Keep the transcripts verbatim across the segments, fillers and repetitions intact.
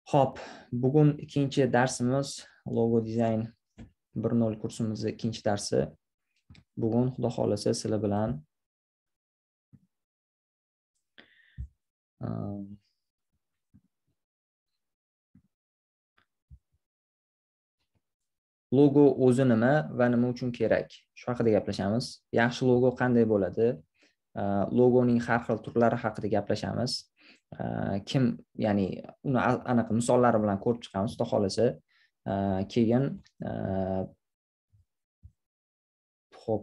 Hop, bugun ikkinchi darsimiz logo dizayn bir nol kursimizning ikkinchi darsi. Bugun xudo xolasa sizlar bilan logo o'zi nima va nima uchun kerak? Shu haqida gaplashamiz. Yaxshi logo qanday bo'ladi? Logoning har xil turlari haqida gaplashamiz. Kim, ya'ni uni aniq misollari bilan ko'rib chiqamiz, xudo xolasa. Keyin hop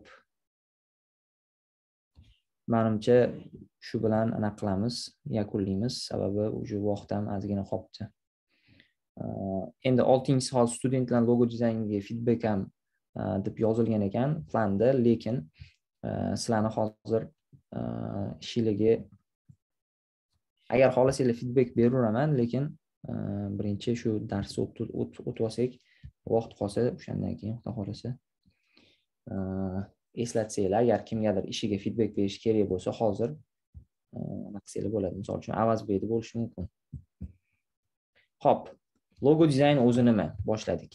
menimcha shu bilan aniq qilamiz, yakunlaymiz, sababi o'sha vaqt ham ozgina qolibdi. Endi oltinchi savol studentlar logo dizayniga feedback ham deb yozilgan ekan planda, lekin sizlarni hozir ishingizga agar xohlasanglar feedback beraveraman, lekin birinchi shu darsni o'tib olsak, vaqt qolsa, o'shandan keyin xudo xolasa eslatsanglar, agar kimgadir ishiga feedback berish kerak bo'lsa, hozir naqsanglar bo'ladi. Misol uchun avaz berib bo'lishi mumkin. Hop, logo dizayn o'zi nima? Boshladik.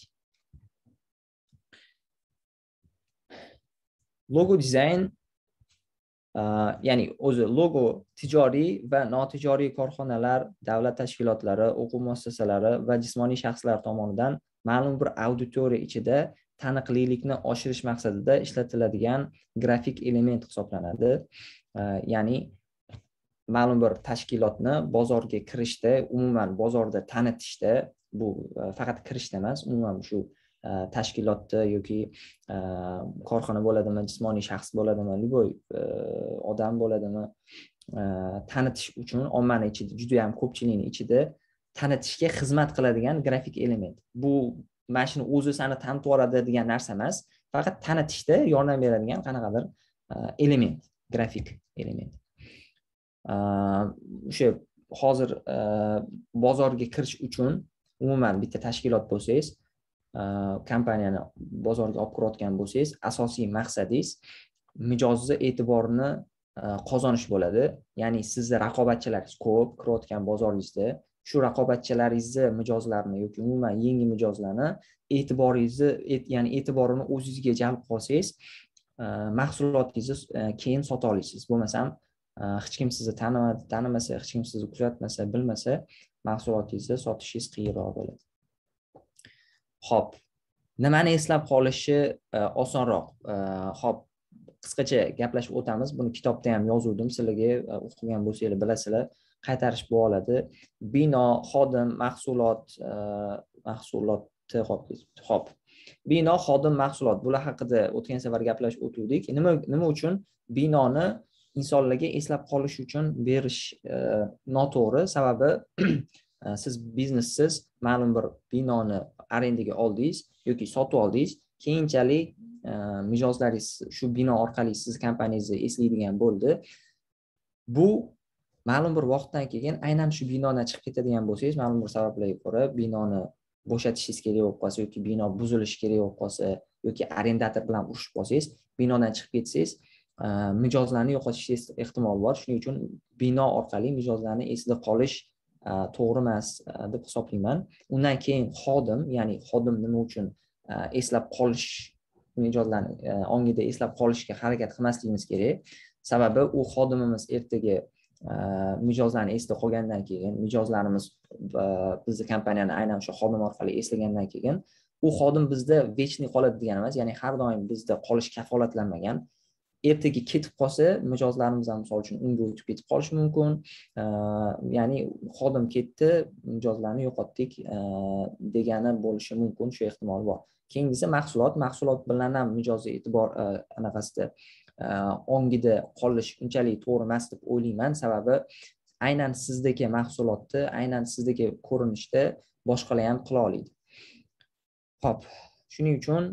Logo dizayn ya'ni o'zi logo tijoriy va notijoriy korxonalar, davlat tashkilotlari, o'quv muassasalari va jismoniy shaxslar tomonidan ma'lum bir auditoriya ichida taniqlilikni oshirish maqsadida ishlatiladigan grafik element hisoblanadi. Ya'ni ma'lum bir tashkilotni bozorga kirishda, umuman bozorda tanitishda, bu faqat kirishda emas, umuman shu tashkilotda yoki korxona bo'ladimi, jismoniy shaxs bo'ladimi, liboy odam bo'ladimi, tanitish uchun ommani ichida, juda ham ko'pchilikning ichida tanitishga xizmat qiladigan grafik element. Bu mashina o'zi seni tanitib yuboradi degan narsa emas, faqat tanitishda yordam beradigan qanaqadir element, grafik element. O'sha hozir bozorga kirish uchun umuman bitta tashkilot bo'lsangiz, kompaniyani bozorga olib kirayotgan bo'lsangiz, asosiy maqsadingiz mijozning e'tiborini qozonish bo'ladi. Ya'ni sizning raqobatchilaringiz ko'p kirayotgan bozoringizda, shu raqobatchilaringizni mijozlarini yoki umuman yangi mijozlarni e'tiboringizni, ya'ni e'tiborini o'zingizga jalb qilsangiz, mahsulotingizni keyin sota olasiz. Bo'lmasam, hech kim sizni tanimadi, tanimasa, hech kim sizni kuzatmasa, bilmasa, mahsulotingizni sotishingiz qiyinroq bo'ladi. Hop, nimani eslab qolishi osonroq. Hop, qisqacha gaplashib o'tamiz. Buni kitobda ham yozuvdim. Sizlarga o'qigan bo'lsanglar bilasizlar, qaytarish bo'ladi. Bino, xodim, mahsulot, mahsulotni hop. Bino, xodim, mahsulot. Bular haqida o'tgan safar gaplashib o'tdik. Nima nima uchun binoni insonlarga eslab qolish uchun berish noto'g'ri? Sababi siz biznessiz ma'lum bir binoni arendaga oldingiz yoki sotib oldingiz, keyinchalik mijozlaringiz shu bino orqali siz kompaniyangizni eslaydigan bo'ldi. Bu ma'lum bir vaqtdan keyin aynan shu binodan chiqib ketadigan bo'lsangiz, ma'lum bir sabablarga ko'ra binoni bo'shatishingiz kerak bo'lib qolsa yoki bino buzilishi kerak bo'lib qolsa yoki arendator bilan urushib qolsangiz, binodan chiqib ketsangiz, mijozlarni yo'qotishingiz ehtimoli bor. Shuning uchun bino orqali mijozlarni esda qolish to'g'ri emas deb hisoblayman. Undan keyin xodim, ya'ni xodim nima uchun eslab qolish, mijozlarni ongida eslab qolishga harakat qilmasligimiz kerak. Sababi u xodimimiz ertaga mijozlarni esda qolgandan keyin, mijozlarimiz bizni kompaniyani aynan shu xodim orqali eslagandan keyin, u xodim bizda vechniy qoladi degan emas, ya'ni har doim bizda qolish kafolatlanmagan. Ertaga ketib qolsa, mijozlarimiz ham misol uchun unga o'tib ketib qolishi mumkin. Ya'ni xodim ketdi, mijozlarni yo'qotdik degani bo'lishi mumkin, shu ehtimol bor. Keyingisi mahsulot, mahsulot bilan ham mijozning e'tibor anaqasida ongida qolish unchalik to'g'ri emas deb o'ylayman. Sababi aynan sizdagi mahsulotni, aynan sizdagi ko'rinishda boshqalar ham qila oladi. Xo'p, shuning uchun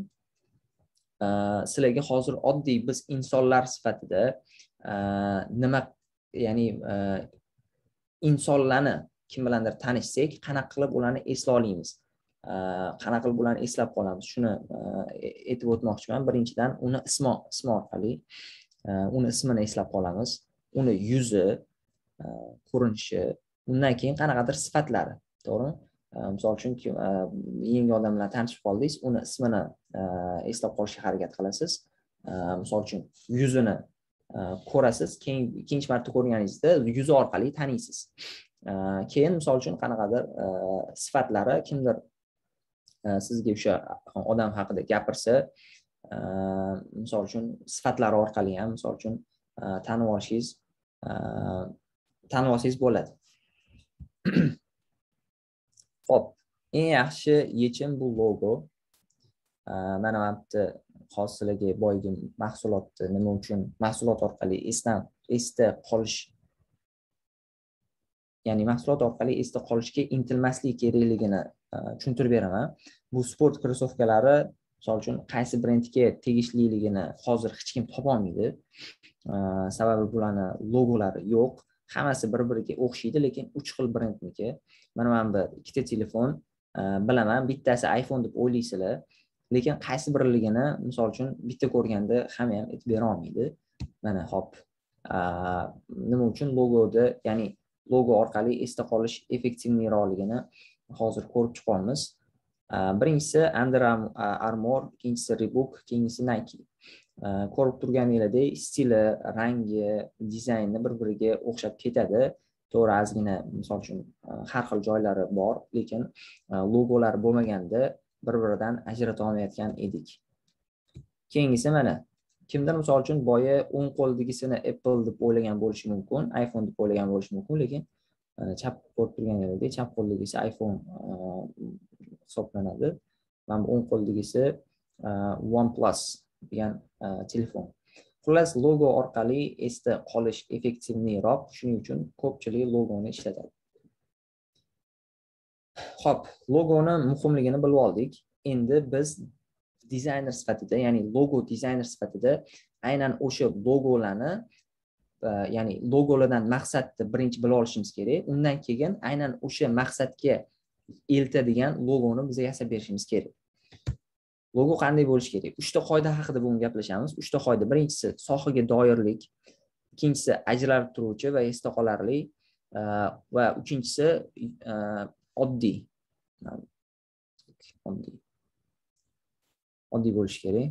sizlarga hozir oddiy biz insonlar sifatida nima, ya'ni insonlarni kim bilandir tanishsak, qanaqa qilib ularni esla olamiz, qanaqa qilib ularni eslab qolamiz, shuni aytib o'tmoqchiman. Birinchidan, uni ismi ismi orqali uni ismini eslab qolamiz, uni yuzi, ko'rinishi, undan keyin qanaqadir sifatlari, to'g'rimi? Misol uchun yangi odam bilan tanishib qoldingiz, uni ismini eslab qolishga harakat qilasiz. Misol uchun yuzini ko'rasiz, keyin ikkinchi marta ko'rganingizda yuzi orqali taniysiz. Keyin misol uchun qanaqadir sifatlari kimdir sizga o'sha odam haqida gapirsa, misol uchun sifatlari orqali ham misol uchun tanib olishingiz tanib olsangiz bo'ladi. Xo'p, eng yaxshi yechim bu logo. Mana bu yerda hozirgi boyagi mahsulotni nima uchun mahsulot orqali esdan esda qolish, ya'ni mahsulot orqali esda qolishga intilmaslik kerakligini tushuntirib beraman. Bu sport krossovkalari misol uchun qaysi brendga tegishliligini hozir hech kim topa olmaydi. Sababi bularni logolari yo'q. Hammasi bir-biriga o'xshaydi, lekin uch xil brendniki. Mana men bu ikkita telefon bilaman, bittasi iPhone deb o'ylaysizlar, lekin qaysi birligini misol uchun bitta ko'rganda hamma ham aytib bera olmaydi. Mana hop. Nima uchun logoda, ya'ni logo orqali esda qolish effektivliroqligini hozir ko'rib chiqamiz. Birinchisi Under Armour, ikkinchisi Reebok, keyingisi Nike. Ko'rib turganingizdek, stili, rangi, dizayni bir-biriga o'xshab ketadi. To'g'ri, ozgina misol uchun har xil joylari bor, lekin logolar bo'lmaganda bir-biridan ajrata olmayotgan edik. Keyingisi mana kimdir misol uchun boya o'ng qo'ldagisini Apple deb o'ylagan bo'lishi mumkin, iPhone deb o'ylagan bo'lishi mumkin, lekin chap ko'rib turganingizdek, chap qo'ldagisi iPhone hisoblanadi. Mana bu o'ng qo'ldagisi OnePlus degan telefon. Xullas, logo orqali esda qolish effektivliroq, shuning uchun ko'pchilik logoni ishlatadi. Xo'p, logoni muhimligini bilib oldik. Endi biz dizayner sifatida, ya'ni logo dizayner sifatida aynan o'sha logolarni, ya'ni logolardan maqsadni birinchi bilib olishimiz kerak. Undan keyin aynan o'sha maqsadga eltadigan logoni bizga yasab berishimiz kerak. Logo qanday bo'lishi kerak? uchta qoida haqida bugun gaplashamiz. uchta qoida. Birinchisi sohaga doirlik, ikkinchisi ajralib turuvchi va esda qolarli va uchinchisi oddiy. Oddiy. Oddiy bo'lishi kerak.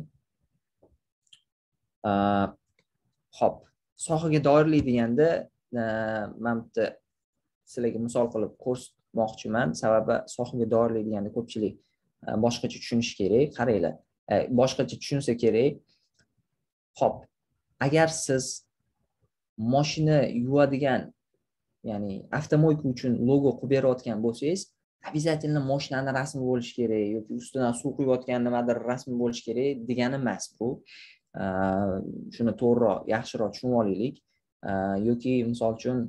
Xo'p, sohaga doirlik deganda men bitta sizlarga misol qilib ko'rsatmoqchiman. Sababi sohaga doirlik deganda ko'pchilik boshqacha tushunish kerak. Qaranglar, boshqacha tushunsa kerak. Xo'p, agar siz mashina yuvadigan, ya'ni avtomobilka uchun logo qilib berayotgan bo'lsangiz, обязательно mashinani rasmi bo'lishi kerak yoki ustidan suv quyayotgan nimadir rasmi bo'lishi kerak degani emas bu. Shuni to'g'riroq, yaxshiroq tushunib olaylik. Yoki misol uchun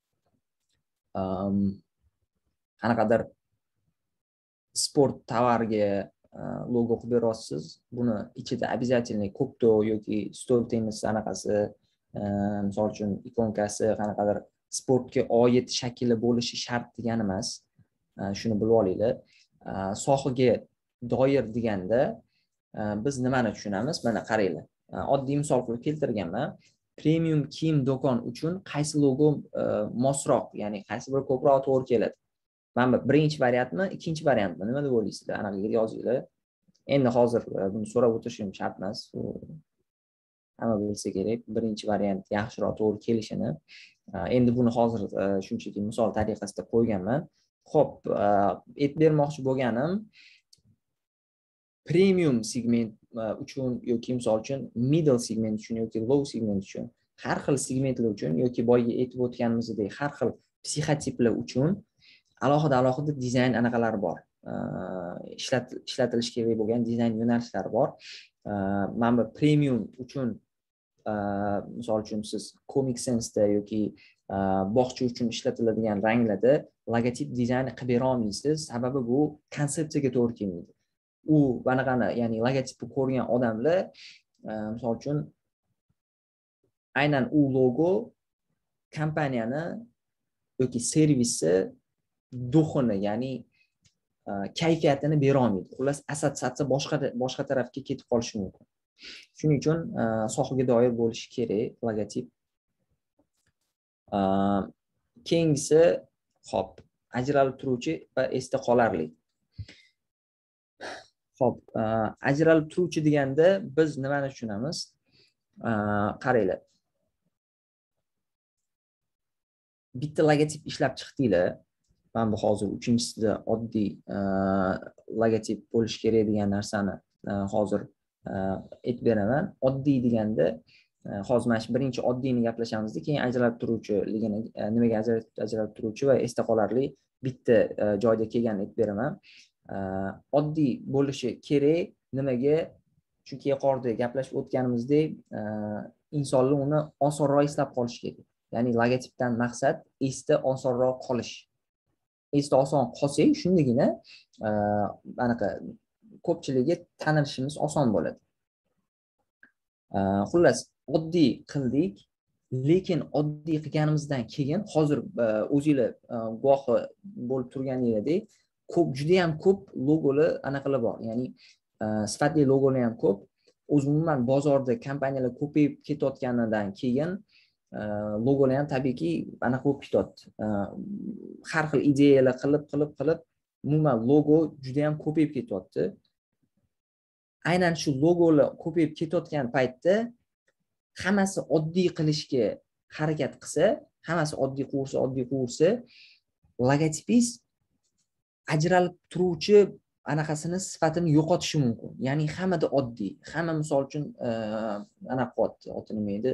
qanaqadir sport tovarga logo qilib beryapsiz, buni ichida обязательно kopto yoki stol tennis anaqasi, misol uchun ikonkasi, qanaqadir sportga oid shakli bo'lishi shart degani emas. Shuni bilib olinglar. Sohaga doir deganda biz nimani tushunamiz? Mana qaranglar. Oddiy misol qilib keltirganman. Premium kiyim do'kon uchun qaysi logo mosroq, ya'ni qaysi bir ko'proq to'g'ri keladi? Mana birinchi variantmi, ikkinchi variantmi? Nima deb o'ylaysizlar? Anaqa yozinglar. Endi hozir buni so'rab o'tirishim shart emas. Hamma bilsa kerak, birinchi variant yaxshiroq to'g'ri kelishini. Endi buni hozir shunchaki misol tariqasida qo'yganman. Xo'p, aytib bermoqchi bo'lganim, premium segment uchun yoki misol uchun middle segment uchun yoki low segment uchun, har xil segmentlar uchun yoki boyga aytib o'tganimizdek har xil psixotiplar uchun alohida-alohida dizayn anaqalari bor. Ishlatilishi kerak bo'lgan dizayn yo'nalishlari bor. Mana bu premium uchun misol uchun siz Comic Sense'da yoki bog'cha uchun ishlatiladigan ranglarda logotip dizayni qilib bera olmaysiz. Sababi bu konsepsiyaga to'g'ri kelmaydi. U bunaqani, ya'ni logotipni ko'rgan odamlar misol uchun aynan u logo kompaniyani yoki servisni duxini, ya'ni kayfiyatini bera olmaydi. Xullas, assotsiatsiya boshqa boshqa tarafga ketib qolishi mumkin. Shuning uchun sohaga doir bo'lishi kerak logotip. Keyingisi, hop, ajralib turuvchi va esda qolarli. Xo'p, ajralib turuvchi deganda biz nimani tushunamiz? Qaranglar. Bitta logotip ishlab chiqdinglar. Men bu hozir uchinchisida oddiy logotip bo'lish kerak degan narsani hozir aytib beraman. Oddiy deganda hozir mana shu birinchi oddiyni gaplashamiz-da, keyin ajralib turuvchiligini, nimaga ajralib turuvchi va esda qolarli bitta joyda kelganini aytib beraman. Oddiy bo'lishi kerak. Nimaga? Chunki yuqorida gaplashib o'tganimizdek, insonlar uni osonroq eslab qolishi kerak. Ya'ni logotipdan maqsad esda osonroq qolish. Esda oson qolsak, shundagina anaqa ko'pchilikga tanilishimiz oson bo'ladi. Xullas, oddiy qildik, lekin oddiy qilganimizdan keyin hozir o'zingizlar guvohi bo'lib turganingizdek, ko'p juda ham ko'p logolar anaqalar bor. Ya'ni sifatli logolar ham ko'p. Umuman bozorda kompaniyalar ko'payib ketayotganidan keyin logolar ham tabiiyki anaqa bo'lib ketyapti. Har xil ideyalar qilib qilib qilib umuman logo juda ham ko'payib ketyapti. Aynan shu logolar ko'payib ketayotgan paytda hammasi oddiy qilishga harakat qilsa, hammasi oddiy qilsa, oddiy qilsa, logotipingiz ajralib turuvchi anaqasini sifatini yo'qotishi mumkin. Ya'ni hammada oddiy, hamma misol uchun anaqa qilyapti, oti nima edi?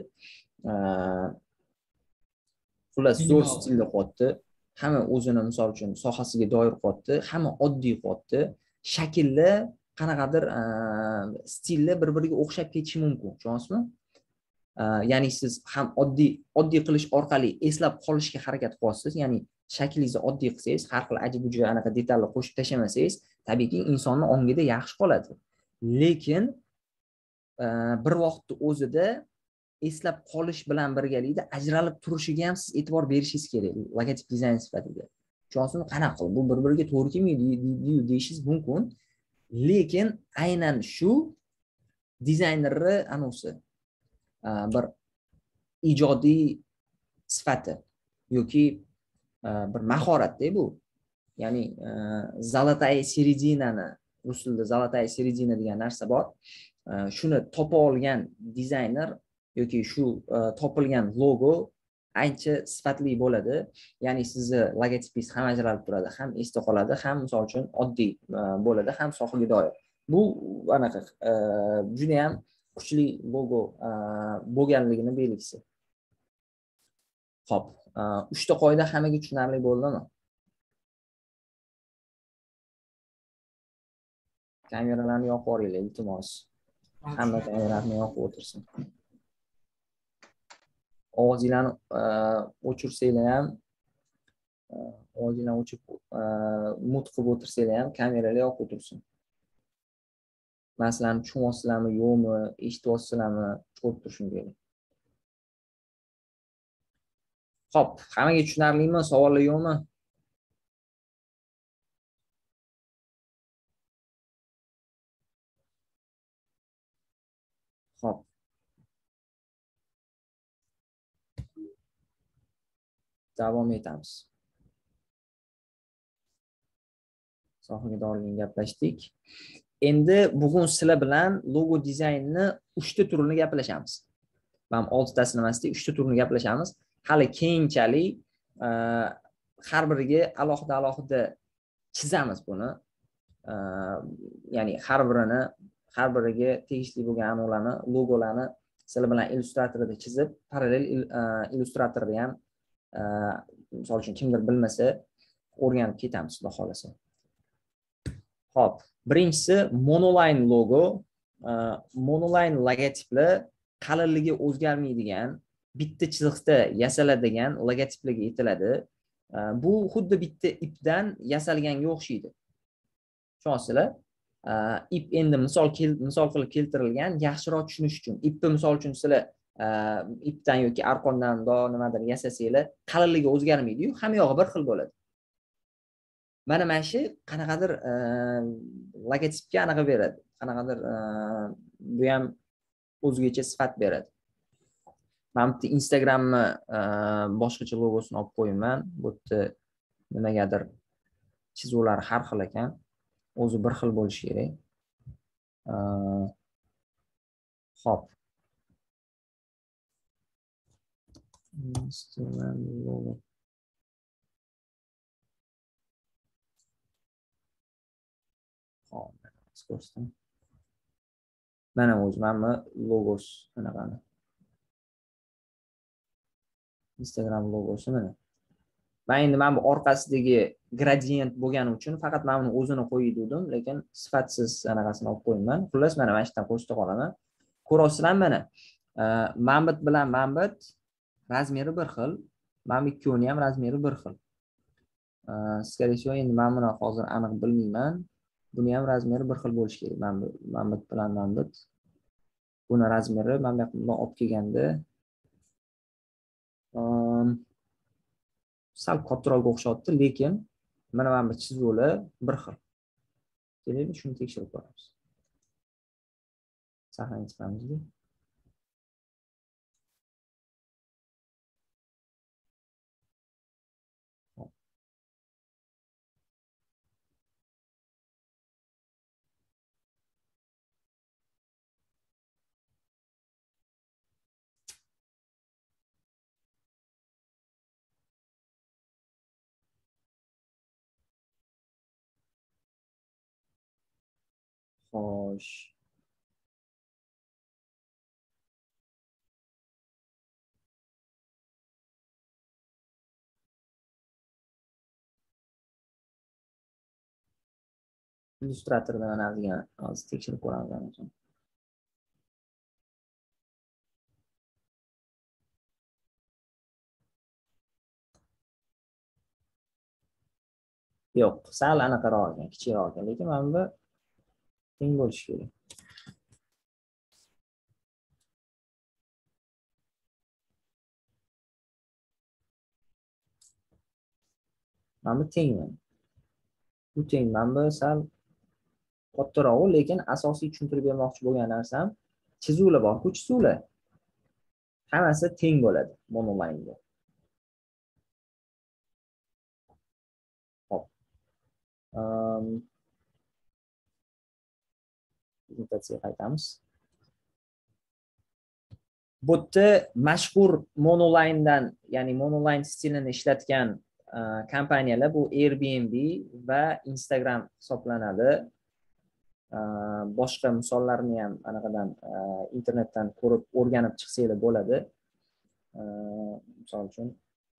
Xullas, zo'r stilda qilyapti. Hamma o'zini misol uchun sohasiga doir qilyapti, hamma oddiy qilyapti. Shakllar qanaqadir stillar bir-biriga o'xshab ketishi mumkin, tushunasizmi? Ya'ni siz ham oddiy oddiy qilish orqali eslab qolishga harakat qilyapsiz. Ya'ni shaklingizni oddiy qilsangiz, har xil ajib-bujib anaqa detallar qo'shib tashlamasangiz, tabiiyki insonning ongida yaxshi qoladi. Lekin bir vaqtda o'zida eslab qolish bilan birgalikda ajralib turishiga ham siz e'tibor berishingiz kerak, logotip dizayn sifatida. Tushunasizmi? Qanaqa qilib bu bir-biriga to'g'ri kelmaydi deyishingiz mumkin. Lekin aynan shu dizaynerni anosi bir ijodiy sifati yoki bir mahoratda bu. Ya'ni zolotaya seredinani, rus tilida zolotaya seredina degan narsa bor. Shuni topa olgan dizayner yoki shu topilgan logo ancha sifatli bo'ladi. Ya'ni sizni logotipingiz ham ajralib turadi, ham esda qoladi, ham misol uchun oddiy bo'ladi, ham sohaga doir. Bu anaqa juda ham kuchli logo bo'lganligini belgisi. Xo'p, uchta qoida hammaga tushunarli bo'ldimi? Kameralarni yoqib yuboringlar, iltimos. Hamma kameralarni yoqib o'tirsin. Ovozinglarni o'chirsanglar ham, ovozinglarni o'chirib mut qilib o'tirsanglar ham kameralar yoqib o'tirsin. Masalan, tushunyapsizlarmi, yo'qmi, eshityapsizlarmi, ko'rib turishim kerak. Xo'p, hammaga tushunarlimi? Savollar yo'qmi? Xo'p. Davom etamiz. Sohaga doir gaplashdik. Endi bugun sizlar bilan logo dizaynini uchta turini gaplashamiz. Men oltitasini emasdi, uchta turini gaplashamiz. Hali keyinchalik har biriga alohida-alohida chizamiz buni. Ya'ni har birini, har biriga tegishli bo'lgan aniqlarni, logolarni sizlar bilan illyustratorda chizib, parallel illyustratorda ham misol uchun kimdir bilmasa o'rganib ketamiz, xudo xolasa. Xo'p, birinchisi monoline logo. Monoline logotiplar qalinligi o'zgarmaydigan, bitta chiziqda yasaladigan logotiplarga aytiladi. Bu xuddi bitta ipdan yasalganga o'xshaydi. Tushunasizlar? Ip endi misol misol qilib keltirilgan, yaxshiroq tushunish uchun. Ipni misol uchun sizlar ipdan yoki arqondan do nimadir yasasanglar, qalinligi o'zgarmaydi-yu, hamma yog'i bir xil bo'ladi. Mana mana shu qanaqadir logotipga anaqa beradi. Qanaqadir bu ham o'zgacha sifat beradi. Men bitta Instagramni boshqacha logosini olib qo'yaman. Bu yerda nimagadir chizuvlar har xil ekan. O'zi bir xil bo'lishi kerak. Hop. Instagram logo. Hop, ko'rsam. Mana o'zi mana logos anaqani. Instagram logosi mana. Men endi mana bu orqasidagi gradient bo'lgani uchun faqat men uni o'zini qo'yib dedim, lekin sifatsiz anaqasini olib qo'yman. Xullas mana mana shundan qo'shib qolaman. Ko'rasizlar mana. Mambit bilan mambit razmeri bir xil. Mana ikkovini ham razmeri bir xil. Skoriy всего endi men buni hozir aniq bilmayman. Buni ham razmeri bir xil bo'lishi kerak. Mambit bilan mambit. Buni razmeri men bu yoqdan olib kelganda sal kattaroq o'xshatdi, lekin mana mana bu chizuvlar bir xil. Keling, shuni tekshirib ko'ramiz. Sahnaga chiqamiz. Xo'sh. Illustratordan analiga hozir tekshirib ko'ramiz. Yo'q, sal anaqaroq ekan, kichikroq ekan, lekin mana bu teng bo'lishi kerak. Mana bu tengmi? Bu teng, mana bu sal kattaroq, lekin asosiy tushuntirib bermoqchi bo'lgan narsam chizuvlar bor-ku, chizuvlar hammasi teng bo'ladi monolineda. Hop. Um prezentatsiyaga qaytamiz. Bu yerda mashhur monolindan, ya'ni monoline stilini ishlatgan kompaniyalar bu Airbnb va Instagram hisoblanadi. Boshqa misollarni ham anaqadan internetdan ko'rib o'rganib chiqsanglar bo'ladi. Misol uchun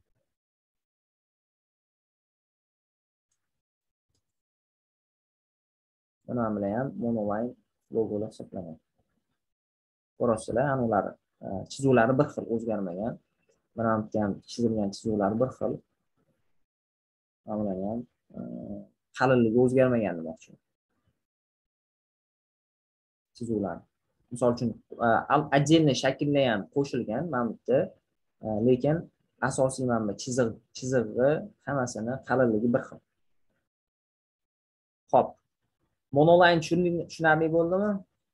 buni bilan ham monoline logolar hisoblanadi. Ko'rasizlar, ular chizuvlari bir xil, o'zgarmagan. Mana bu ham chizilgan chizuvlari bir xil. Mana ham qalinligi o'zgarmagan demoqchi. Chizuvlar. Misol uchun отдельный shakllar ham qo'shilgan mana bu yerda, lekin asosiy mana bu chiziq, chizig'i hammasini qalinligi bir xil. Xo'p. Monoline tushunarli bo'ldimi?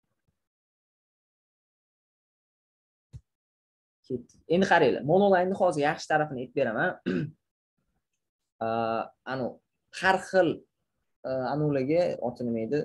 Endi qaranglar, monoline hozir yaxshi tarafini aytib beraman. Anu har xil anularga oti nima edi?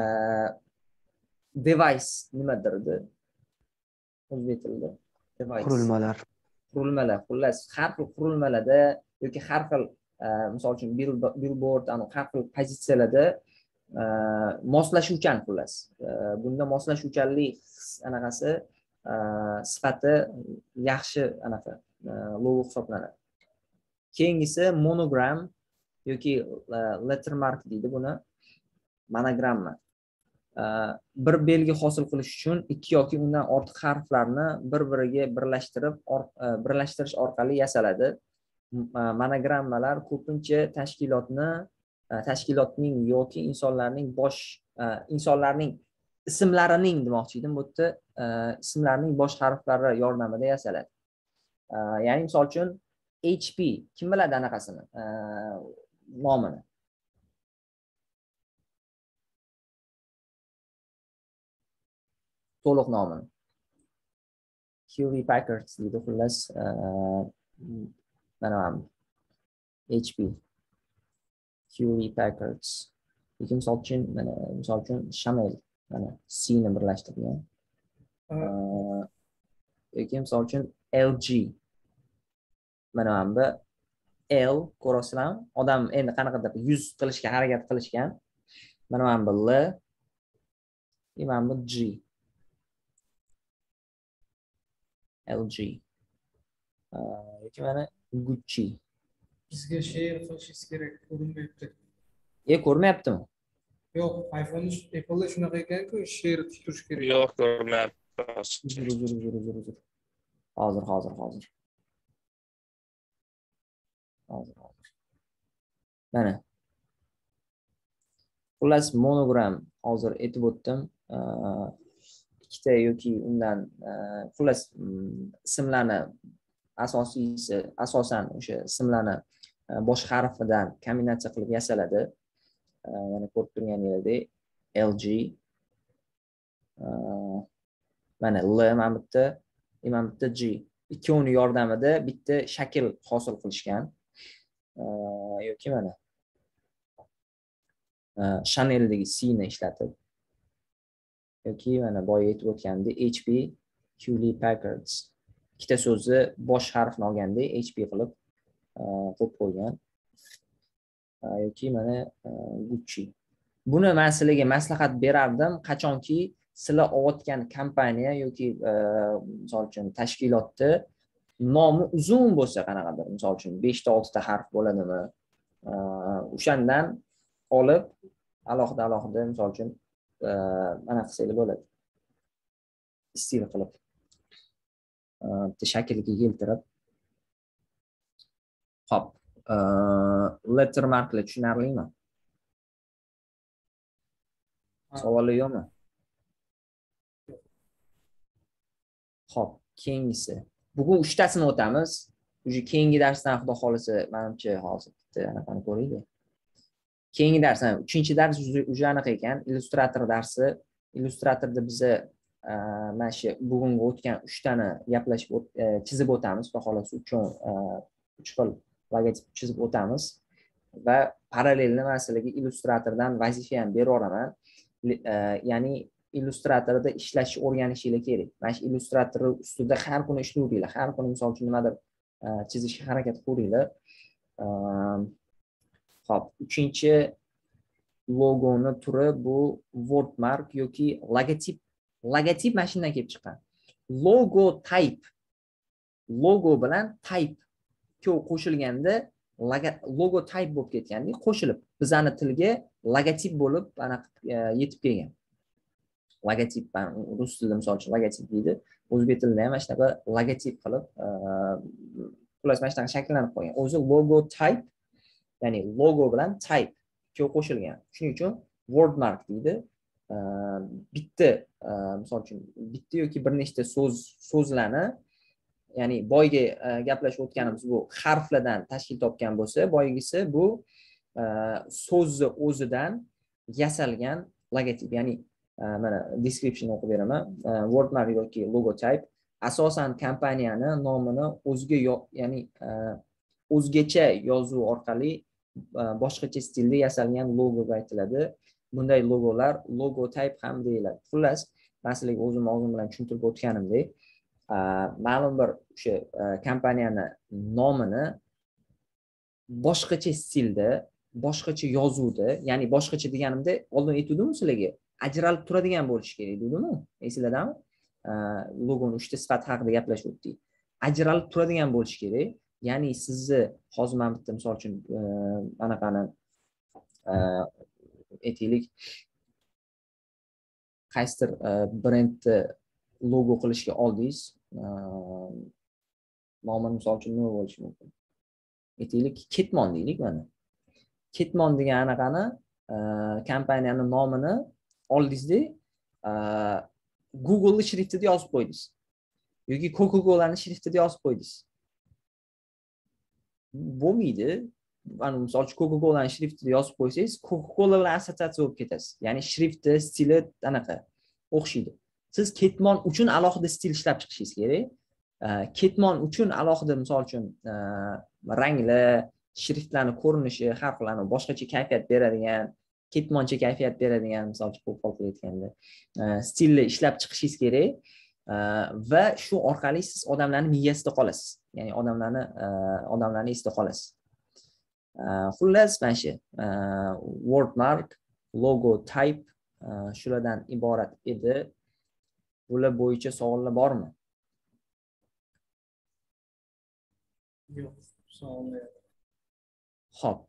Device nimadir edi? O'zbek tilida device. Qurilmalar. Qurilmalar, xullas, har xil qurilmalarda yoki har xil, misol uchun billboard, anu har xil pozitsiyalarda moslashuvchan, xullas. Bunda moslashuvchanlik anaqasi sifati yaxshi anaqa logo hisoblanadi. Keyingisi monogram yoki lettermark deydi buni. Monogramma. Bir belgi hosil qilish uchun ikki yoki undan ortiq harflarni bir-biriga birlashtirib, birlashtirish orqali yasaladi. Monogrammalar ko'pincha tashkilotni, tashkilotning yoki insonlarning bosh, insonlarning ismlarining demoqchi edim, bu yerda ismlarining bosh harflari yordamida yasaladi. Ya'ni misol uchun H P kim biladi anaqasini, nomini? To'liq nomini. Hewlett Packard deydi, xullas, mana ham H P. Hewlett Packard yoki misol uchun mana misol uchun Chanel mana C ni birlashtirgan yoki misol uchun L G mana bu L ko'rasizlarmi odam endi qanaqadir yuz qilishga harakat qilishgan mana bu L mana bu G L G yoki mana Gucci bizga share qilishingiz kerak ko'rinmayapti. E ko'rmayaptimi? Yo'q, iPhone Apple'da shunaqa ekan-ku, share turish kerak. Yo'q, ko'rmayapti. Uzr, uzr, uzr, uzr, uzr. Hozir, hozir, hozir. Hozir, hozir. Mana. Xullas monogram hozir aytib o'tdim. Ikkita yoki undan xullas ismlarni asosiysi asosan o'sha ismlarni bosh harfidan kombinatsiya qilib yasaladi. Mana ko'rib turganingizdek L G mana L mana bitta, mana bitta G. Ikkovini yordamida bitta shakl hosil qilishgan. Yoki mana Chanel'dagi C ni ishlatib yoki mana boya aytib o'tgandek H P Hewlett Packard ikkita so'zni bosh harfni olganda H P qilib qo'yib qo'ygan. Yoki mana Gucci. Buni men sizlarga maslahat berardim, qachonki sizlar olayotgan kompaniya yoki misol uchun tashkilotda nomi uzun bo'lsa qanaqadir, misol uchun besh ta olti ta harf bo'ladimi? O'shandan olib alohida alohida misol uchun mana qilsangiz bo'ladi. Stil qilib bitta shaklga keltirib. Xo'p, lettermarklar tushunarlimi? Savollar yo'qmi? Xo'p, keyingisi. Bugun uchtasini o'tamiz. Uje keyingi darsdan xudo xolisa, menimcha hozir bitta anaqani ko'raylik. Keyingi dars, uchinchi dars uje anaqa ekan, illyustrator darsi. Illyustratorda biz mana shu bugungi o'tgan uchtani gaplashib chizib o'tamiz. Xudo xolisa uch xil logotip chizib o'tamiz va parallelni men sizlarga illyustratordan vazifa ham berib yuboraman. Ya'ni illyustratorda ishlashni o'rganishinglar kerak. Mana shu illyustrator ustida har kuni ishlayveringlar. Har kuni misol uchun nimadir chizishga harakat qilavringlar. Xo'p, uchinchi logoni turi bu wordmark yoki logotip. Logotip mana shundan kelib chiqqan. Logo type. Logo bilan type ikkovi qo'shilganda logo type bo'lib ketganda qo'shilib bizani tilga logotip bo'lib ana yetib kelgan. Logotip rus tilida misol uchun logotip deydi. O'zbek tilida ham mana shunaqa logotip qilib xullas mana shunaqa shakllanib qolgan. O'zi logo type, ya'ni logo bilan type ikkovi qo'shilgan. Shuning uchun wordmark deydi. Bitta misol uchun bitta yoki bir nechta so'z so'zlarni ya'ni boyga gaplashib o'tganimiz bu harflardan tashkil topgan bo'lsa, boygisi bu so'zni o'zidan yasalgan logotip. Ya'ni mana description o'qib beraman. Wordmark yoki logotype asosan kompaniyani nomini o'ziga ya'ni o'zgacha yozuv orqali boshqacha stilda yasalgan logoga aytiladi. Bunday logolar logotype ham deyiladi. Xullas, men sizlarga o'zim og'zim bilan tushuntirib o'tganimdek, ma'lum bir o'sha kompaniyani nomini boshqacha stilda, boshqacha yozuvda, ya'ni boshqacha deganimda oldin aytdim sizlarga, ajralib turadigan bo'lishi kerak dedimmi? Esinglardami? Logoni uchta sifat haqida gaplashib o'tdik. Ajralib turadigan bo'lishi kerak. Ya'ni sizni hozir men bitta misol uchun anaqani aytaylik, qaysidir brendni logo qilishga oldingiz, nomini misol uchun nima bo'lishi mumkin? Aytaylik, Ketmon deylik mana. Ketmon degan anaqani kompaniyani nomini oldingizda Google shriftida yozib qo'ydingiz yoki Coca-Cola'ni shriftida yozib qo'ydingiz. Bo'lmaydi. Mana misol uchun Coca-Cola'ni shriftida yozib qo'ysangiz, Coca-Cola bilan assotsiatsiya bo'lib ketasiz. Ya'ni shrifti, stili anaqa o'xshaydi. Siz Ketmon uchun alohida stil ishlab chiqishingiz kerak. Ketmon uchun alohida misol uchun ranglar shriftlarni ko'rinishi, harflarni boshqacha kayfiyat beradigan, ketmoncha kayfiyat beradigan, misol uchun qo'pol aytganda, stilni ishlab chiqishingiz kerak. Va shu orqali siz odamlarni miyasida qolasiz. Ya'ni odamlarni odamlarni esida qolasiz. Xullas, mana shu wordmark, logo type shulardan iborat edi. Bular bo'yicha savollar bormi? Yo'q, savollar. Xo'p.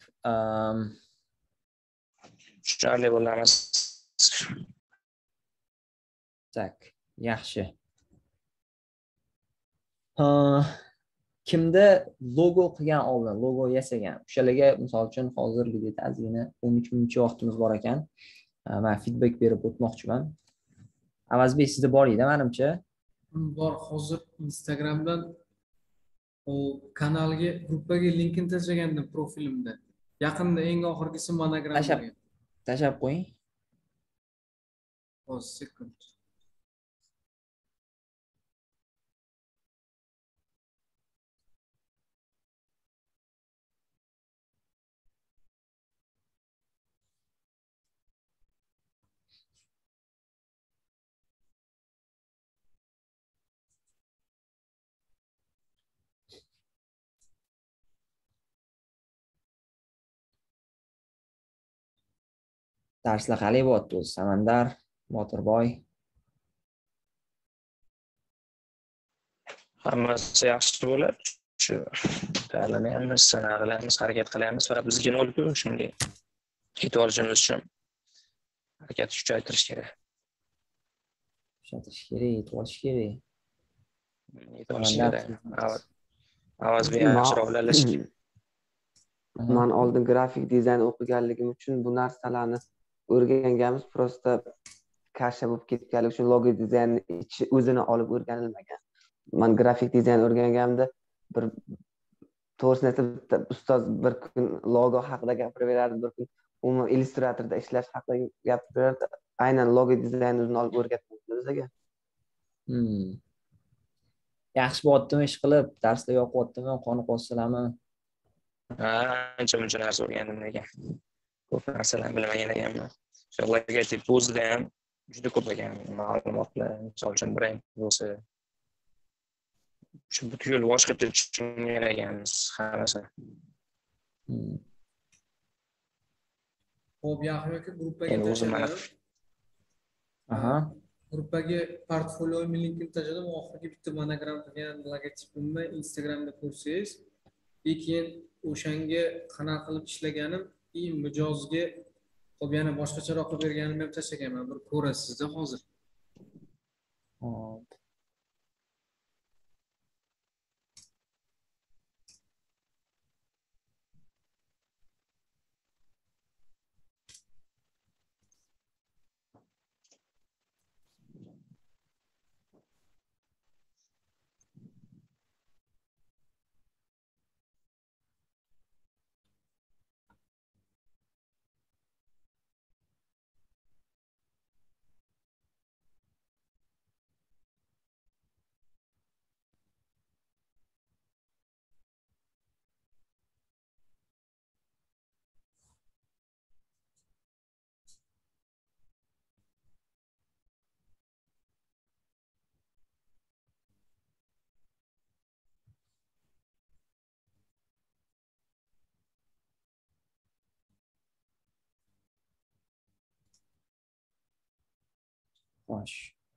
Tushunarli bo'lamiz. Tak, yaxshi. Kimda logo qilgan oldin, logo yasagan. O'shalarga misol uchun hozirgidek ozgina o'n uch minutcha vaqtimiz bor ekan. Men feedback berib o'tmoqchiman. Avazbek, sizda bor edi, menimcha. Bor, hozir Instagramdan o kanalga, gruppaga linkini tashlagandim profilimda. Yaqinda eng oxirgisi monogram bo'lgan. Tashlab qo'ying. Hozir sekund. Darslar qalay bo'lyapti o'zi? Samandar, Botirboy. Hammasi yaxshi bo'ladi. Shu ta'limimiz, sanaqlarimiz, harakat qilamiz va bizga nolku shunga yetib olishimiz uchun harakatni kuchaytirish kerak. Kuchaytirish kerak, yetib olish kerak. Yetib olish kerak. Avazbek yaxshiroq bilasiz. Men oldin grafik dizayn o'qiganligim uchun bu narsalarni o'rganganmiz, prosta kasha bo'lib ketganligi uchun logo dizaynni o'zini olib o'rganilmagan. Men grafik dizayn o'rganganimda bir to'g'risini ustoz bir kun logo haqida gapirib berardi, bir kun umuman illyustratorda ishlash haqida gapirib berardi. Aynan logo dizaynni o'zini olib o'rgatdim bizga. Hmm. Yaxshi bo'lyaptimi ish qilib, darsda yoqyaptimi, qoniqyapsizlarmi? Ha, ancha-muncha narsa o'rgandim lekin. Ko'p narsalarni bilmagan ekanman. Shu logotiп o'zida ham juda ko'p ekan ma'lumotlar, misol uchun brend bo'lsa. Shu butkul boshqacha tushungan ekanmiz hammasi. Xo'p, Yahyo aka gruppaga Endi o'zim mana tashladim. Aha. Gruppaga portfolioimni linkini tashladim. Oxirgi bitta monogram qilgan logotipimni Instagramda ko'rsangiz, lekin o'shanga qanaqa qilib ishlaganim, i mijozga xo'p yana boshqacharoq qilib berganimni ham tashlaganman. Bir ko'rasiz-da hozir. Hop. Xo'sh.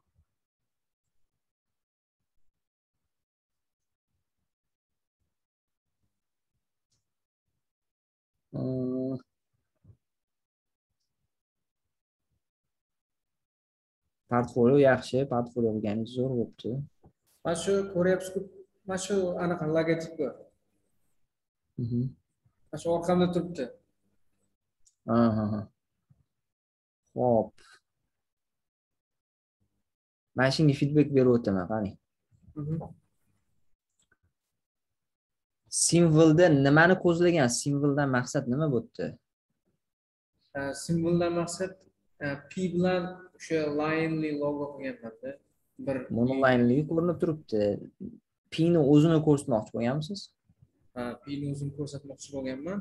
Portfolio yaxshi, portfolio bo'lganingiz zo'r bo'pti. Mana shu ko'ryapsiz-ku, mana shu anaqa logotipi. Mhm. Mana shu orqamda turibdi. Aha. Xo'p. Men shunga feedback berib o'taman, qani. Simvolda nimani ko'zlagan? Simvoldan maqsad nima bo'pti? Simvoldan maqsad P bilan o'sha line'li logo qilganman-da. Bir monolineli ko'rinib turibdi. P ni o'zini ko'rsatmoqchi bo'lganmisiz? P'ni o'zim ko'rsatmoqchi bo'lganman.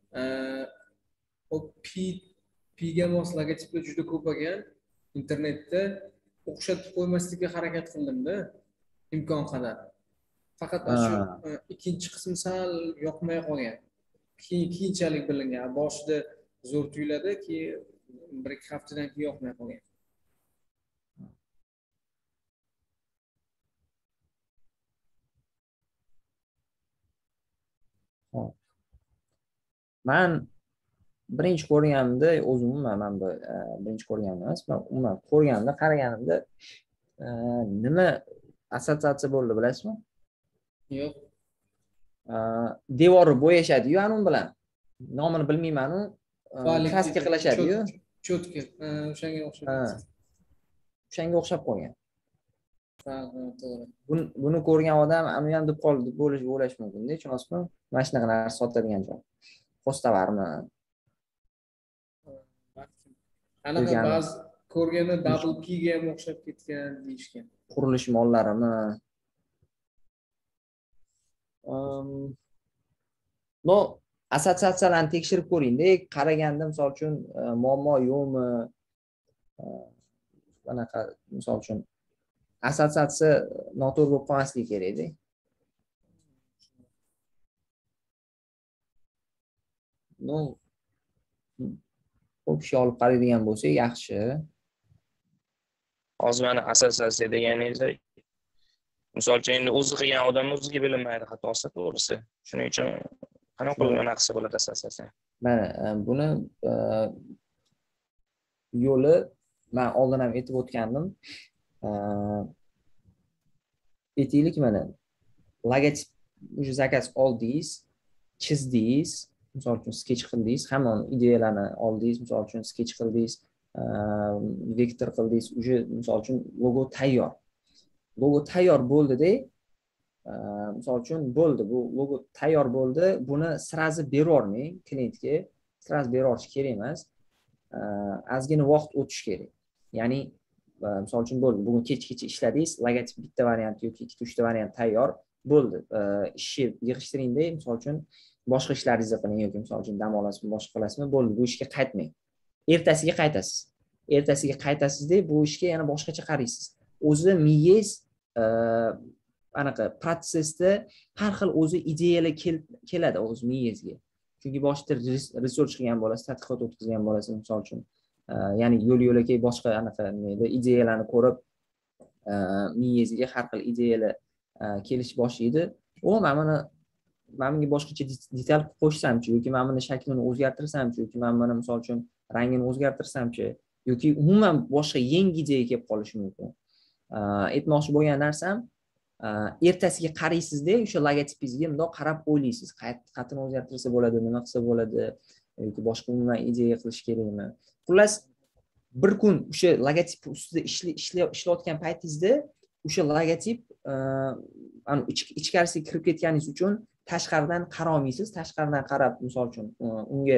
O P P'ga mos logotiplar juda ko'paygan. Internetda o'xshatib qo'ymaslikka harakat qildim-da, imkon qadar. Faqat shu ikkinchi qismi sal yoqmay qolgan. Keyin keyinchalik bilingan. Boshida zo'r tuyuladi, keyin bir ikki haftadan keyin yoqmay qolgan. Men birinchi ko'rganimda o'zim umuman men bu birinchi ko'rganim emas, men umuman ko'rganimda, qaraganimda nima assotsiatsiya bo'ldi bilasizmi? Yo'q. Devorni bo'yashadi-yu anim bilan. Nomini bilmayman-u, kraska qilishadi-yu. Cho'tka, o'shanga o'xshab. O'shanga o'xshab qolgan. Ha, to'g'ri. Buni buni ko'rgan odam ana ham deb qoldi deb bo'lish bo'lash mumkin-da, chunki mana shunaqa narsa sotadigan joy. Postavarmi? Anaqa ba'zi ko'rganda double P ga ham o'xshab ketgan deyishgan. Qurilish mollarimi? No, assotsiatsiyalarni tekshirib ko'ring-da, qaraganda misol uchun muammo yo'qmi? Anaqa misol uchun assotsiatsiya noto'g'ri bo'lib qolmasligi kerak-da. No, ko'p kishi olib qaraydigan bo'lsa yaxshi. Hozir mana assotsiatsiya deganingiz, misol uchun endi o'zi qilgan odam o'ziga bilinmaydi xatosi, to'g'risi. Shuning uchun qanaqa qilib anaqa qilsa bo'ladi assotsiatsiya? Mana buni yo'li men oldin ham aytib o'tgandim. Aytaylik, mana logotip o'sha zakaz oldingiz, chizdingiz, misol uchun sketch qildingiz, hamma ideyalarni oldingiz, misol uchun sketch qildingiz, vektor qildingiz, o'sha misol uchun logo tayyor. Logo tayyor bo'ldi-da, misol uchun bo'ldi, bu logo tayyor bo'ldi, buni sirazi berormang klientga, sirazi berorish kerak emas. Ozgina vaqt o'tish kerak. Ya'ni misol uchun bo'ldi, bugun kech-kecha ishladingiz, logotip bitta variant yoki ikkita uchta variant tayyor bo'ldi. Ishni yig'ishtiring-da, misol uchun boshqa ishlaringizni qiling yoki misol uchun dam olasizmi, boshqa qilasizmi, bo'ldi, bu ishga qaytmang. Ertasiga qaytasiz. Ertasiga qaytasizda bu ishga yana boshqacha qaraysiz. O'zi miyangiz anaqa protsessda har xil o'zi ideyalar keladi o'z miyangizga. Chunki boshida research qilgan bo'lasiz, tadqiqot o'tkazgan bo'lasiz, misol uchun, ya'ni yo'l-yo'lakay boshqa anaqa nima ideyalarni ko'rib, miyangizga har xil ideyalar kelish boshlaydi. O, men mana men bunga boshqacha detal qo'shsamchi yoki men buni shaklini o'zgartirsamchi yoki men buni misol uchun rangini o'zgartirsamchi yoki umuman boshqa yangi ideya kelib qolishi mumkin. Aytmoqchi bo'lgan narsam, ertasiga qaraysizda, o'sha logotipingizga bundoq qarab o'ylaysiz, qatini o'zgartirsa bo'ladi, nima qilsa bo'ladi yoki boshqa umuman ideya qilish kerakmi? Xullas, bir kun o'sha logotip ustida ishlayotgan paytingizda o'sha logotip ana ichkarisiga kirib ketganingiz uchun tashqaridan qara olmaysiz. Tashqaridan qarab, misol uchun, unga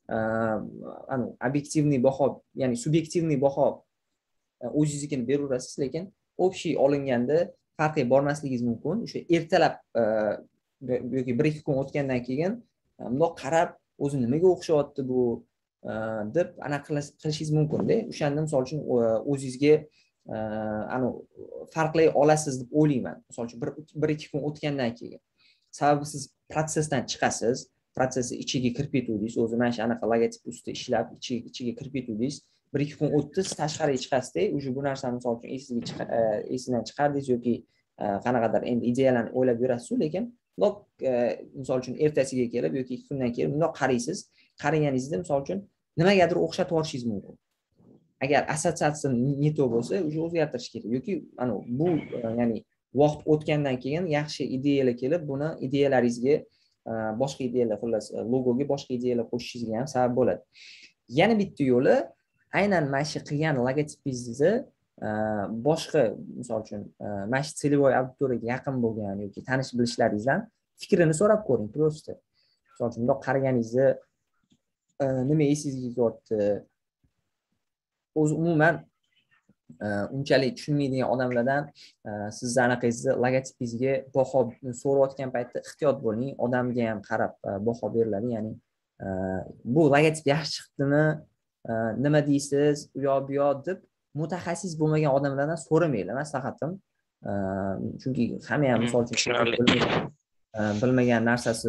ana obyektivniy baho, ya'ni subyektivniy baho o'zingizga beraverasiz, lekin общий olinganda farqi bormasligingiz mumkin. O'sha ertalab yoki bir ikki kun o'tgandan keyin bundoq qarab, o'zi nimaga o'xshayapti bu deb aniq qilishingiz mumkin-da. O'shanda misol uchun o'zingizga ana farqlay olasiz deb o'ylayman. Misol uchun bir ikki kun o'tgandan keyin. Sababi siz protsessdan chiqasiz, protsessni ichiga kirib ketdingiz, o'zi mana shu anaqa logotip ustida ishlab, ichiga ichiga kirib ketdingiz. bir ikki kun o'tdi, siz tashqariga chiqasizda, o'sha bu narsani misol uchun esingizga esingizdan chiqardingiz yoki qanaqadir endi ideyalarni o'ylab yurasiz, lekin bundoq misol uchun ertasiga kelib yoki ikki kundan keyin bundoq qaraysiz. Qaraganingizda misol uchun nimagadir o'xshatib olishingiz mumkin. Agar assotsiatsiya neto bo'lsa, o'sha o'zgartirish kerak yoki ana bu ya'ni vaqt o'tgandan keyin yaxshi ideyalar kelib, buni ideyalaringizga boshqa ideyalar, xullas logoga boshqa ideyalar qo'shishingizga ham sabab bo'ladi. Yana bitta yo'li, aynan mana shu qilgan logotipingizni boshqa, misol uchun, mana shu целевой auditoriyaga yaqin bo'lgan yoki tanish bilishlaringizdan fikrini so'rab ko'ring, просто. Misol uchun, bundoq qaraganingizda nima esingizga kelyapti? O'zi umuman unchalik tushunmaydigan odamlardan sizni anaqangizni logotipingizga baho so'rayotgan paytda ehtiyot bo'ling. Odamga ham qarab baho beriladi. Ya'ni bu logotip yaxshi chiqdimi, nima deysiz, u yoq bu yoq deb mutaxassis bo'lmagan odamlardan so'ramanglar, maslahatim. Chunki hamma ham misol uchun bilmagan narsasi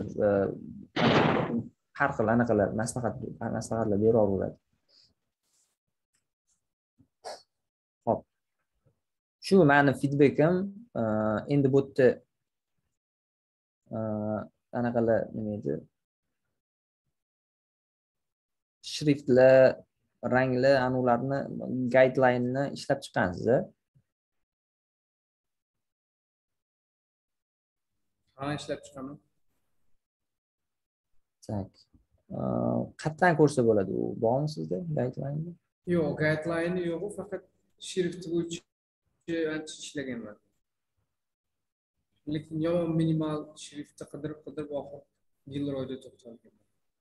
har xil anaqalar maslahat maslahatlar beraveradi. Hop. Shu meni feedbackim. Endi bu yerda anaqalar nima edi? Shriftlar, ranglar, anularni guideline-ni ishlab chiqqansiz. Ha, ishlab chiqaman. Tak. Qatdan ko'rsa bo'ladi u? Bormi sizda guideline? Yo'q, guideline yo'q, faqat shrift bo'yicha ancha ishlaganman. Lekin yomon minimal shriftni qidirib-qidirib oxir Gilroyda to'xtalgan.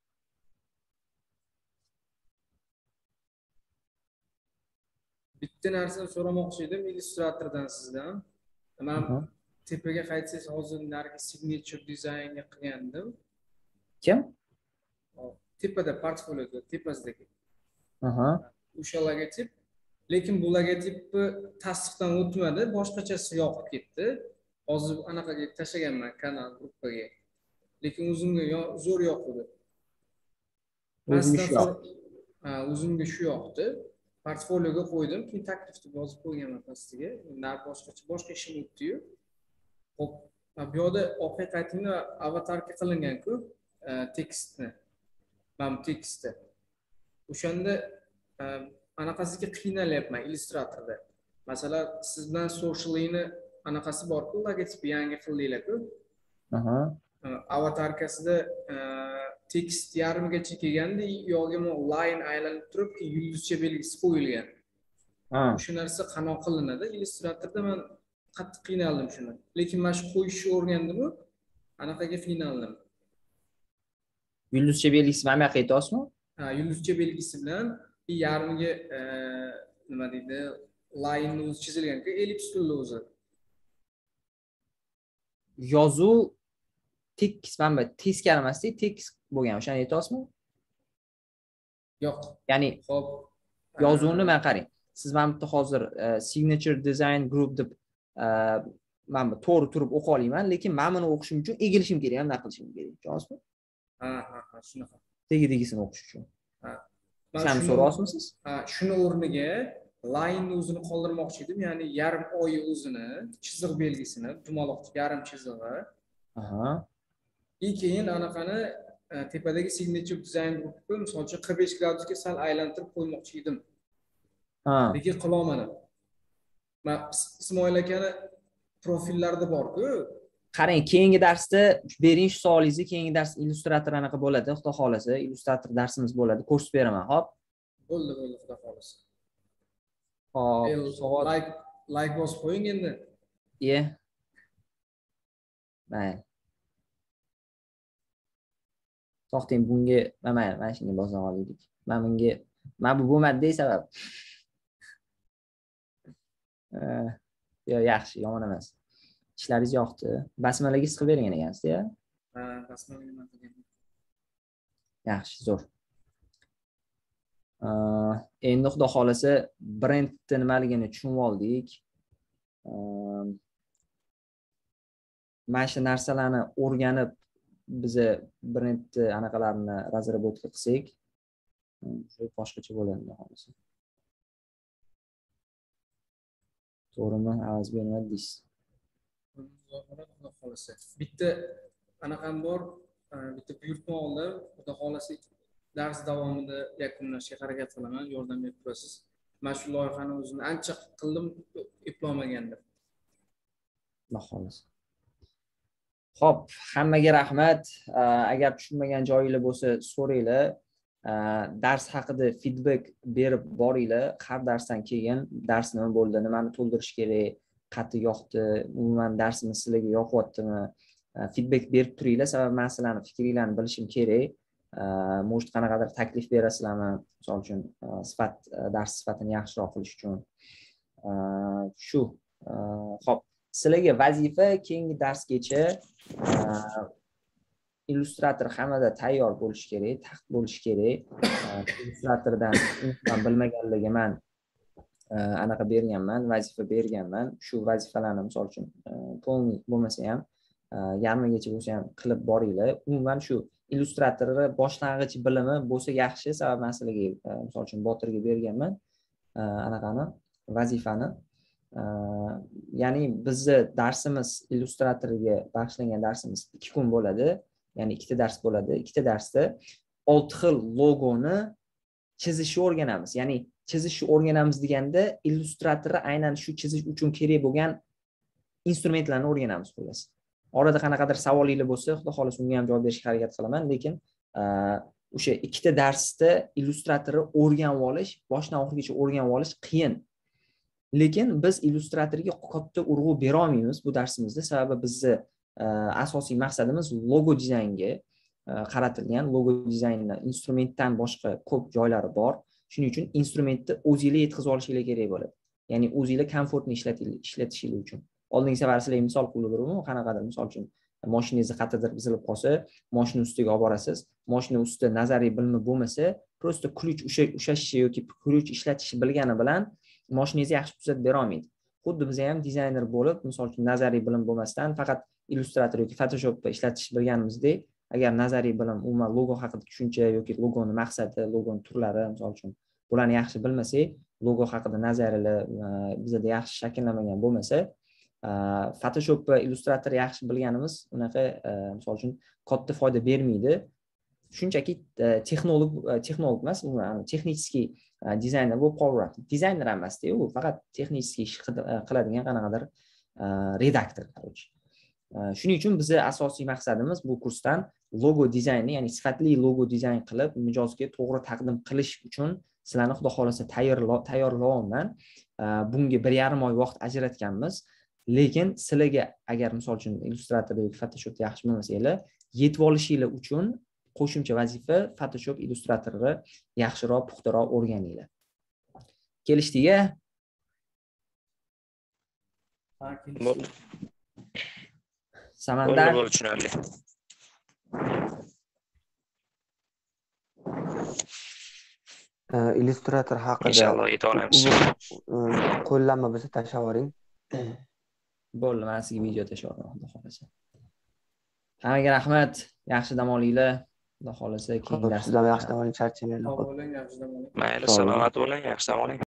Bitta narsani so'ramoqchi edim Illustratordan sizdan. Men tepaga qaytsangiz hozir narigi signature designga qilgandim. Kim? Tepada portfolioda tepasidagi. Aha. O'sha logotip. Lekin bu logotipni tasdiqdan o'tmadi, boshqachasi yoqib ketdi. Hozir anaqaga tashlaganman kanal gruppaga. Lekin o'zimga zo'r yoqdi. O'zimga Ha, o'zimga shu yoqdi. Portfolioga qo'ydim, keyin taklifni yozib qo'yganman pastiga. Nar boshqacha boshqa ishim o'tdi-yu. Xo'p, bu yerda haqiqatini avatarga qilingan-ku, tekstni. Mana tekstni. O'shanda anaqasiga qiynalyapman Illustratorda. Masalan, sizdan social'ini anaqasi bor-ku, logotipi yangi qildinglar-ku. Aha. Avatarkasida tekst yarmigacha kelganda, yo'g'ima line aylanib turib, yulduzcha belgisi qo'yilgan. Ha. Shu narsa qanoq qilinadi. Illustratorda men qattiq qiynaldim shuni. Lekin men shu qo'yishni o'rgandim-ku, anaqaga qiynaldim. Yulduzcha belgisi mana bu yoqqa aytyapsizmi? Ha, yulduzcha belgisi bilan yarmiga nima deydi, line o'zi chizilgan-ku, ellips to'li o'zi. Yozuv tekis, mana bu teskari emasdi, tekis bo'lgan. O'shani aytyapsizmi? Yo'q. Ya'ni xo'p, yozuvni men qarang. Siz mana bu hozir signature design group deb mana bu to'g'ri turib o'qiy olmayman, lekin men buni o'qishim uchun egilishim kerak, ham nima qilishim kerak, tushunasizmi? Ha, ha, ha, shunaqa. Tegi-tegisini o'qish uchun. Ha. Shuni so'rayapsizmi? Ha, shuni o'rniga line o'zini qoldirmoqchi edim, ya'ni yarim oy o'zini, chiziq belgisini, dumaloq yarim chizig'i. Aha. Keyin anaqani tepadagi signature design gruppi misol uchun qirq besh gradusga sal aylantirib qo'ymoqchi edim. Ha. Lekin qila olmadim. Men Ismoil akani profillarida bor-ku. Qarang, keyingi darsda bering shu savolingizni, keyingi dars Illustrator anaqa bo'ladi, xudo xolasa, Illustrator darsimiz bo'ladi, ko'rsatib beraman, xo'p? Bo'ldi, bo'ldi, xudo xolasa. Hop, soat like like bosib qo'ying endi. Ye. Mayli. To'xting, bunga mana mana shunga bosa oldik. Men bunga men bu bo'lmadi sabab. Eh, yo yaxshi, yomon emas. Ishlaringiz yoqdi. Basmalaringiz qilib bergan ekansiz-ya? Ha, basmalaga nima qilgan? Yaxshi, zo'r. Endi xudo xolasa brendni nimaligini tushunib oldik. Mana shu narsalarni o'rganib biza brendni anaqalarini razraботка qilsak, shu boshqacha bo'ladi xudo xolasa. To'g'rimi? Avaz bermadi deysiz. Xudo xolasa. Bitta anaqam bor, bitta buyurtma oldim. Xudo xolasa dars davomida yakunlashga harakat qilaman, yordam berib turasiz. Men shu loyihani o'zini ancha qildim, eplolmagandim. Xudo xolasa. Xo'p, hammaga rahmat. Agar tushunmagan joyinglar bo'lsa, so'ranglar. Dars haqida feedback berib boringlar. Har darsdan keyin dars nima bo'ldi, nimani to'ldirish kerak, qattiq yoqdi, umuman darsimiz sizlarga yoqyaptimi? Feedback berib turinglar, sababi men sizlarning fikringlarni bilishim kerak. Может, qanaqadir taklif berasizlarmi? Misol uchun sifat, dars sifatini yaxshiroq qilish uchun. Shu. Xo'p, sizlarga vazifa keyingi darsgacha illyustrator hammada tayyor bo'lishi kerak, taxt bo'lishi kerak. Illyustratordan umuman bilmaganligi man anaqa berganman, vazifa berganman. Shu vazifalarni misol uchun polniy bo'lmasa ham yarmigacha bo'lsa ham qilib boringlar. Umuman shu illyustratorni boshlang'ich bilimi bo'lsa yaxshi, sababi men sizlarga misol uchun Botirga berganman anaqani vazifani. Ya'ni bizni darsimiz illyustratorga bag'ishlangan darsimiz ikki kun bo'ladi. Ya'ni ikkita dars bo'ladi. Ikkita darsda olti xil logoni chizishni o'rganamiz. Ya'ni chizishni o'rganamiz deganda illyustratorni aynan shu chizish uchun kerak bo'lgan instrumentlarni o'rganamiz xolos. Orada qanaqadir savolinglar bo'lsa, xudo xolos unga ham javob berishga harakat qilaman, lekin o'sha ikkita darsda illyustratorni o'rganib olish, boshdan oxirigacha o'rganib olish qiyin. Lekin biz illyustratorga katta urg'u bera olmaymiz bu darsimizda, sababi bizni asosiy maqsadimiz logo dizaynga qaratilgan. Logo dizaynni instrumentdan boshqa ko'p joylari bor. Shuning uchun instrumentni o'zingizlar yetkazib olishinglar kerak bo'ladi. Ya'ni o'zingizlar komfortni ishlatishingiz uchun. Oldingi safar sizlarga misol qo'yildirdim, qanaqadir misol uchun mashinangizni qattiqdir buzilib qolsa, mashina ustiga olib borasiz. Mashina ustida nazariy bilimi bo'lmasa, prosta ключ o'sha ushlashi yoki ключ ishlatishni bilgani bilan mashinangizni yaxshi tuzatib bera olmaydi. Xuddi biz ham dizayner bo'lib, misol uchun nazariy bilim bo'lmasdan faqat Illustrator yoki Photoshopda ishlatish bilganimizdek, agar nazariy bilim, umuman logo haqida tushuncha yoki logoni maqsadi, logoni turlari, misol uchun bularni yaxshi bilmasak, logo haqida nazariyalar bizda yaxshi shakllanmagan bo'lmasa, Photoshop va Illustrator yaxshi bilganimiz unaqa misol uchun katta foyda bermaydi. Shunchaki texnolog texnolog emas, texnический dizayner bo'lib qolaveradi. Dizayner emasda, u faqat texnический ish qiladigan qanaqadir redaktor, короче. Shuning uchun bizning asosiy maqsadimiz bu kursdan logo dizaynni, ya'ni sifatli logo dizayn qilib, mijozga to'g'ri taqdim qilish uchun sizlarni xudo xolasa tayyorlayapman. Bunga bir yarim oy vaqt ajratganmiz. Lekin sizlarga agar misol uchun Illustratorda yoki Photoshopda yaxshi bilmasanglar, yetib olishinglar uchun qo'shimcha vazifa Photoshop Illustratorni yaxshiroq, puxtaroq o'rganinglar. Kelishdikmi? Ha, kelishdik. Samandar bo'ldi, tushunarli. Illustrator haqida Inshaalloh yeta olamiz. qo'llanma bo'lsa tashlab yuboring. bo'ldi, men sizga video tashlab yuboraman, xudo xolasa. Hammaga rahmat, yaxshi dam olinglar. Xudo xolasa keyingi darsda yaxshi dam oling, charchamanglar. Sog' bo'ling, yaxshi dam oling. Mayli, salomat bo'ling, yaxshi dam oling.